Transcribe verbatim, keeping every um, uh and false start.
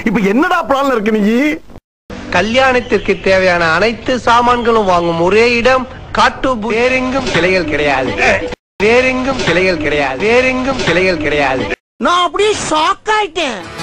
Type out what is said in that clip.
இப்ப என்னடா பிளான்ல இருக்கு நீ? கல்யாணத்திற்கு தேவையான அனைத்து சாமான்களும் வாங்கும் ஒரே இடம் காட்டு. வேறெங்கும் கிளைகள் கிடையாது, வேறெங்கும் கிளைகள் கிடையாது, வேறெங்கும் கிளைகள் கிடையாது. நான் அப்படியே ஷாக் ஆயிட்டேன்.